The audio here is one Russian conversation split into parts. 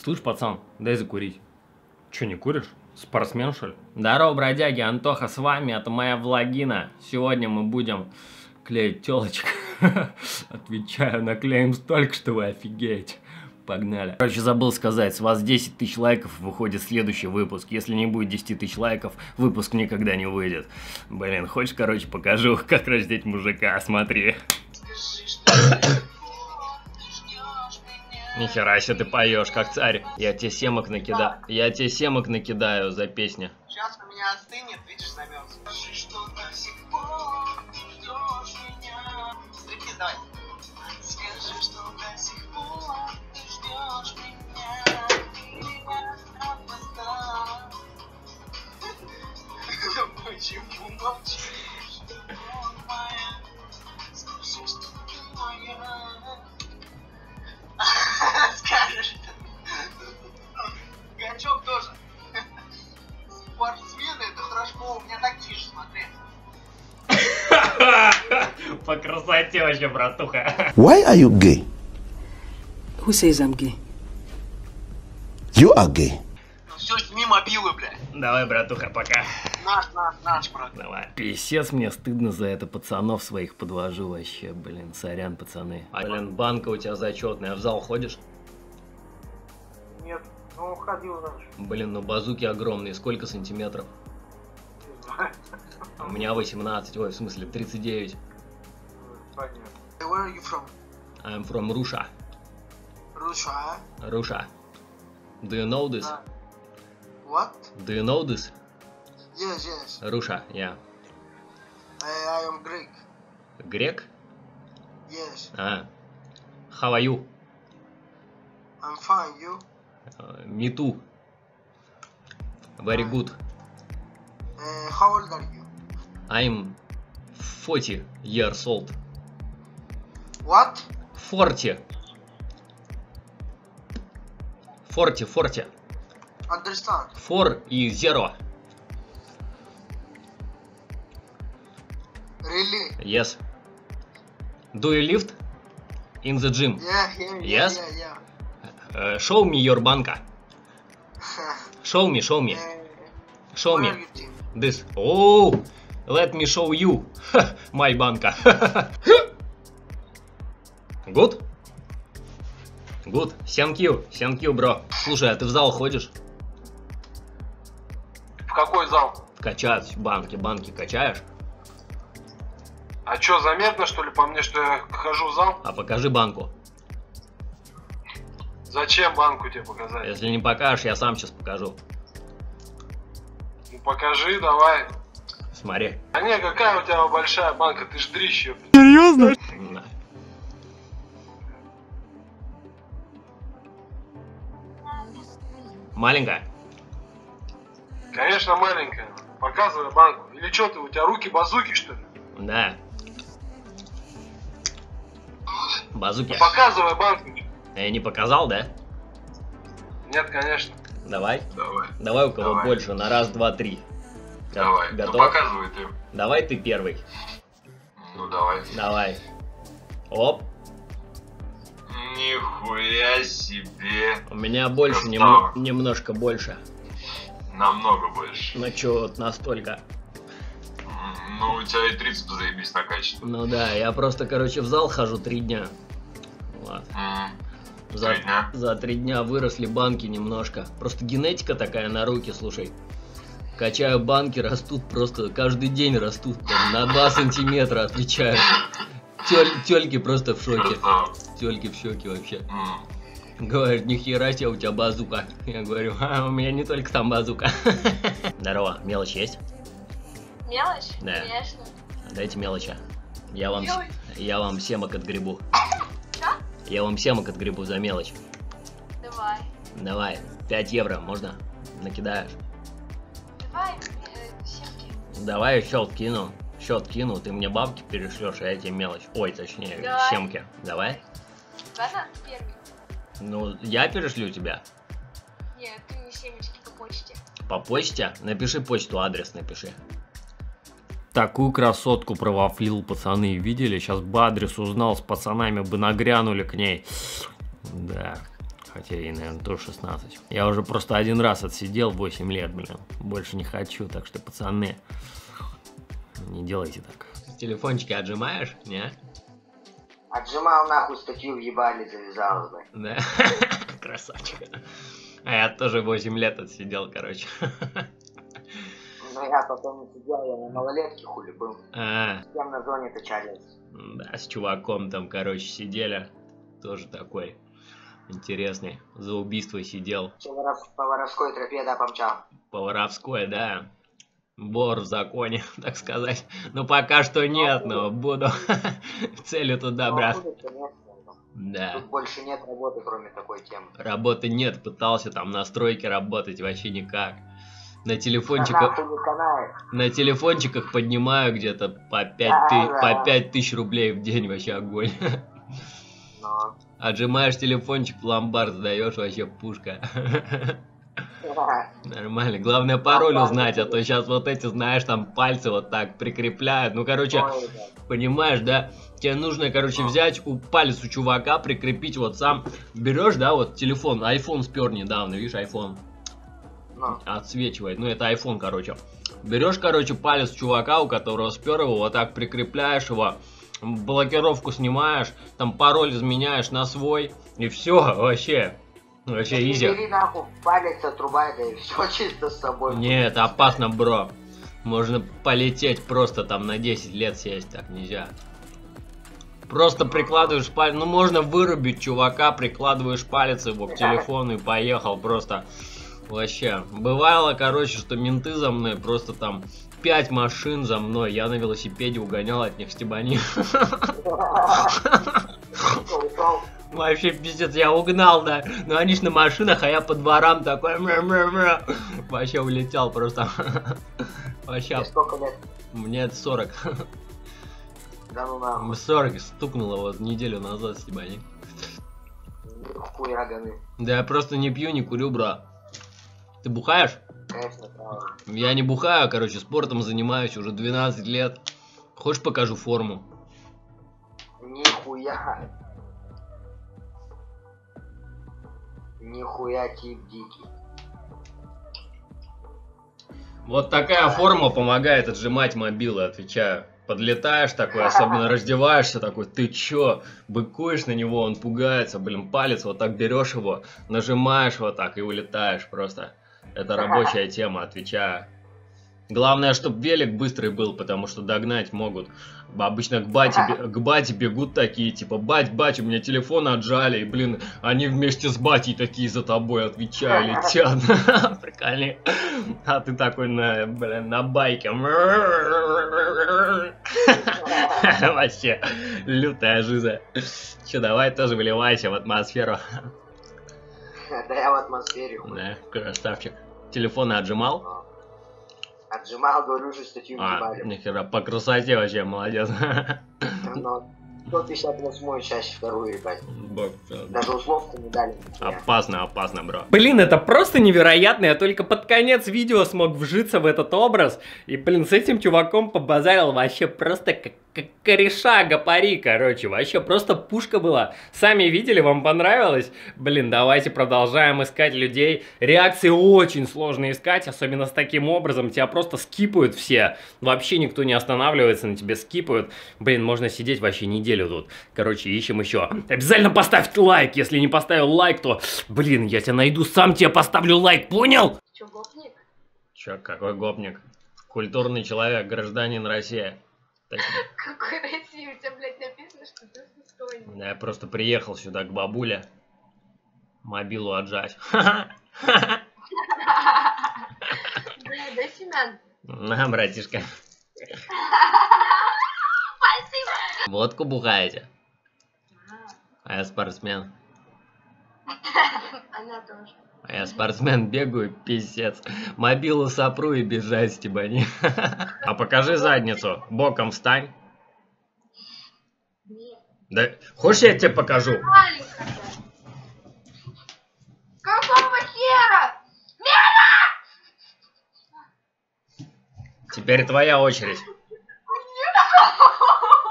Слышь, пацан, дай закурить. Че, не куришь? Спортсмен, что ли? Здорово, бродяги, Антоха с вами, это моя влагина. Сегодня мы будем клеить телочек. Отвечаю, наклеим столько, что вы офигеете. Погнали. Короче, забыл сказать, с вас 10 тысяч лайков, выходит следующий выпуск. Если не будет 10 тысяч лайков, выпуск никогда не выйдет. Блин, хочешь, короче, покажу, как раздеть мужика, смотри. Нихера себе ты поешь, как царь. Я тебе семок накидаю. Я тебе семок накидаю за песню. Сейчас у меня остынет, видишь, замерз. Скажи, что до сих пор ждешь меня. Стриптиз, давай. Скажи, что до сих пор ты ждешь меня. Почему молчишь? Скажи, что ты моя. Скажешь. Гачок тоже. Спортсмены, это хорошо, у меня такие же, смотри. По красоте вообще, братуха. Why are you gay? Who says I'm gay? You are gay. Ну все, сними мобилы, бля. Давай, братуха, пока. Наш, брат. Давай. Писец, мне стыдно за это, пацанов своих подвожу вообще, блин, сорян, пацаны. Блин, банка у тебя зачетная, а в зал ходишь? Нет, ну ходил раньше. Блин, ну базуки огромные, сколько сантиметров? Не знаю. У меня 18, ой, в смысле 39. Понятно. Where are you from? I'm from Russia. Russia. Russia. Do you know this? What? Do you know this? Yes. Russia, yeah. I am Greek. Грек? Yes. How are you? I'm fine, you? Me too. Very good. How old are you? I'm 40 years old. What? 40. 40. Understand? 4 и 0. Really? Yes. Do you lift in the gym? Yeah. Yes? Show me your banka. Show me. Show me. Where are you, team? This. Oh, let me show you my banka. Good? Good. Thank you, bro. Слушай, а ты в зал ходишь? В какой зал? Качать банки качаешь? А чё, заметно, что ли, по мне, что я хожу в зал? А покажи банку. Зачем банку тебе показать? Если не покажешь, я сам сейчас покажу. Ну покажи, давай. Смотри. А не, какая у тебя большая банка, ты ж дрищ, ёпта. Серьезно? Да. Маленькая? Конечно, маленькая. Показывай банку. Или чё ты, у тебя руки базуки, что ли? Да. Базуки. Ну, показывай банку. Я не показал, да? Нет, конечно. Давай. Давай. Давай у кого Давай. больше. На раз, два, три. Давай. Готов? Ну показывай ты. Давай ты первый. Ну давай. Давай. Оп. Нихуя себе. У меня больше, Красава. немножко больше. Намного больше. Ну чё, вот настолько. Ну у тебя и трицепс заебись накачан. Ну да, я просто, короче, в зал хожу 3 дня. Вот. За 3 дня? За 3 дня выросли банки немножко. Просто генетика такая на руки, слушай. Качаю банки, растут просто, каждый день растут. Там, на 2 сантиметра, отвечаю. Тёльки просто в шоке. Красава. Тёльки в шоке вообще. Говорят, нихера себе у тебя базука. Я говорю, у меня не только там базука. Здорово, мелочь есть? Мелочь? Да. Конечно. Дайте мелочи. Я вам семок отгребу. Что? Я вам семок отгребу за мелочь. Давай. Давай, 5 евро, можно? Накидаешь? Давай, семки. Давай счет кину, ты мне бабки перешлешь, а я тебе мелочь. Ой, точнее, Давай. семки. Давай? Ладно, первый. Ну, я перешлю тебя. Нет, ты мне семечки по почте. По почте? Напиши почту, адрес напиши. Такую красотку провафлил, пацаны, видели? Сейчас бы адрес узнал, с пацанами бы нагрянули к ней. Да. Хотя ей, наверное, тоже 16. Я уже просто один раз отсидел 8 лет, блин. Больше не хочу, так что, пацаны, не делайте так. Телефончики отжимаешь, не? Отжимал нахуй, статью въебали, завязалось, блядь. Да, красавчик. А я тоже 8 лет отсидел, короче. Но я потом не сидел, я на малолетке хули был. А, С кем на зоне-то чалился? да, с чуваком там, короче, сидели. Тоже такой интересный. За убийство сидел. Че, по воровской тропе, да, помчал? По воровской, да. Вор в законе, так сказать. Ну, пока что нет, но буду целью туда, брат. Да. Тут больше нет работы, кроме такой темы. Работы нет, пытался там на стройке работать, вообще никак. На Нахуй телефончиках, не канает. на телефончиках поднимаю где-то по 5 тысяч рублей в день, вообще огонь. Но. Отжимаешь телефончик, в ломбард сдаешь, вообще пушка. Нормально. Главное пароль узнать, а то сейчас вот эти, знаешь, там пальцы вот так прикрепляют. Ну, короче, понимаешь, да? Тебе нужно, короче, взять палец у чувака, прикрепить вот сам. Берешь, да, вот телефон, iPhone спер недавно, видишь, iPhone. Отсвечивает. Ну, это iPhone, короче. Берешь, короче, палец чувака, у которого спер его, вот так прикрепляешь его. Блокировку снимаешь, там пароль изменяешь на свой. И все, вообще. Вообще изи. Бери нахуй, палец отрубай, да и все чисто с собой. Нет, опасно, бро. Можно полететь просто там на 10 лет сесть, так нельзя. Просто прикладываешь палец, ну можно вырубить чувака, прикладываешь палец его к телефону и поехал просто. Вообще. Бывало, короче, что менты за мной, просто там 5 машин за мной, я на велосипеде угонял от них стебани. Вообще пиздец, я угнал, да. Но они ж на машинах, а я по дворам такой. Вообще улетел просто. Вообще. Сколько лет? Мне 40. Да ну нахуй. 40 стукнуло вот неделю назад, стебани. Хуя гоны. Да я просто не пью, не курю, бро. Ты бухаешь? Конечно, правда. Я не бухаю, короче, спортом занимаюсь уже 12 лет. Хочешь покажу форму? Нихуя. Нихуя тип дикий. Вот такая форма помогает отжимать мобилы, отвечаю. Подлетаешь такой, особенно раздеваешься такой, ты чё? Быкуешь на него, он пугается, блин, палец вот так берешь его, нажимаешь вот так и улетаешь просто. Это рабочая тема, отвечаю. Главное, чтобы велик быстрый был, потому что догнать могут. Обычно к бате бегут такие, типа, бать, у меня телефон отжали, и, блин, они вместе с батей такие за тобой, отвечаю, летят. Прикольно. А ты такой, блин, на байке. Вообще, лютая жиза. Че, давай тоже выливайся в атмосферу. Да я в атмосфере. Да, красавчик. Телефон отжимал? Отжимал, говорю же, статью въебали. Нихера, по красоте вообще, молодец. Но 158 чаще вторую, ебать. Даже условку не дали. Опасно, бро. Блин, это просто невероятно, я только под конец видео смог вжиться в этот образ. И, блин, с этим чуваком побазарил вообще просто как кореша гопари, короче. Вообще просто пушка была. Сами видели, вам понравилось? Блин, давайте продолжаем искать людей. Реакции очень сложно искать, особенно с таким образом. Тебя просто скипают все. Вообще никто не останавливается, на тебе скипают. Блин, можно сидеть вообще неделю тут. Короче, ищем еще. Обязательно поставь лайк. Если не поставил лайк, то, блин, я тебя найду, сам тебе поставлю лайк, понял? Че, гопник? Че, какой гопник? Культурный человек, гражданин России. Какой России? У тебя, блядь, написано, что ты достойный. Я просто приехал сюда к бабуле. Мобилу отжать. Дай семян. На, братишка. Спасибо. Водку бухаете? А я спортсмен. Она тоже. А я спортсмен, бегаю, писец. Мобилу сопру и бежать, стебани. А покажи задницу. Боком встань. Нет. Да, хочешь я тебе покажу? Маленькая. Какого хера? Теперь твоя очередь.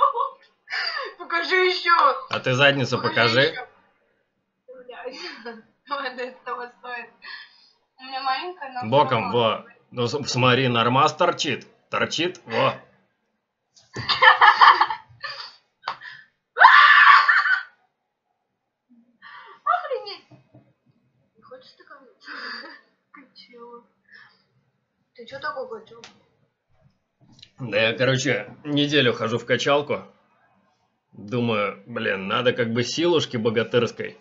Покажи еще. А ты задницу покажи. Блядь. Вот это того стоит. У меня маленькая, но... Боком, во. Ну, смотри, нормас торчит. Торчит, во. Охренеть! Не хочешь стакануть? Качела. Ты чё такой качел? Да я, короче, неделю хожу в качалку. Думаю, блин, надо как бы силушки богатырской.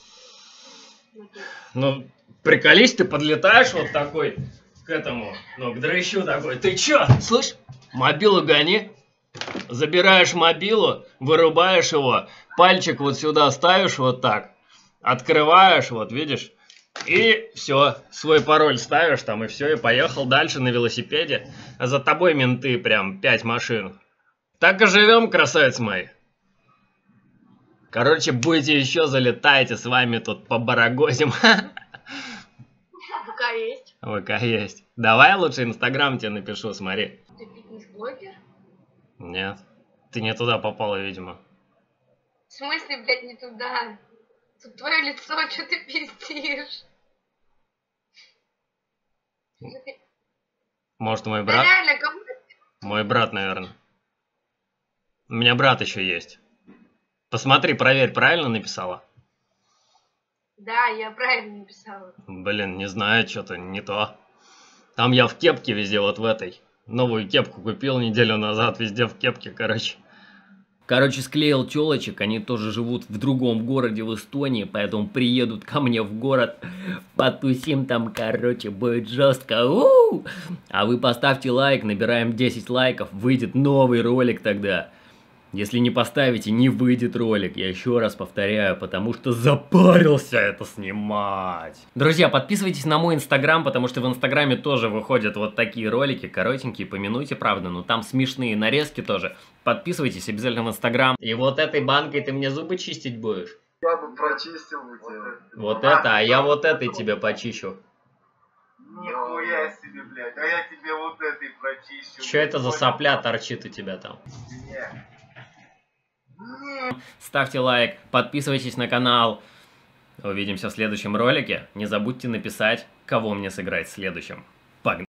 Ну, приколись, ты подлетаешь вот такой к этому, ну, к дрыщу такой. Ты чё, слышь, мобилу гони. Забираешь мобилу, вырубаешь его, пальчик вот сюда ставишь вот так, открываешь, вот видишь, и все, свой пароль ставишь там, и все, и поехал дальше на велосипеде. А за тобой менты прям 5 машин. Так и живем, красавец мои. Короче, будете еще, залетайте, с вами тут побарагозим. ВК есть. ВК есть. Давай лучше Инстаграм тебе напишу, смотри. Ты фитнес-блогер? Нет, ты не туда попала, видимо. В смысле, блядь, не туда? Тут твое лицо, что ты пиздишь? Может, мой Да брат? реально, кому ты? Мой брат, наверное. У меня брат еще есть. Посмотри, проверь, правильно написала? Да, я правильно написала. Блин, не знаю, что-то не то. Там я в кепке везде, вот в этой. Новую кепку купил неделю назад, везде в кепке, короче. Короче, склеил телочек, они тоже живут в другом городе в Эстонии, поэтому приедут ко мне в город, потусим там, короче, будет жестко. У-у-у! А вы поставьте лайк, набираем 10 лайков, выйдет новый ролик тогда. Если не поставите, не выйдет ролик, я еще раз повторяю, потому что запарился это снимать. Друзья, подписывайтесь на мой инстаграм, потому что в инстаграме тоже выходят вот такие ролики, коротенькие, по минуте, правда, но там смешные нарезки тоже. Подписывайтесь обязательно в инстаграм. И вот этой банкой ты мне зубы чистить будешь? Я бы прочистил бы тебя. Вот это, а я вот этой тебе почищу. Нихуя себе, блядь, а я тебе вот этой прочищу. Че это за сопля торчит у тебя там? Ставьте лайк, подписывайтесь на канал. Увидимся в следующем ролике. Не забудьте написать, кого мне сыграть в следующем. Погнали!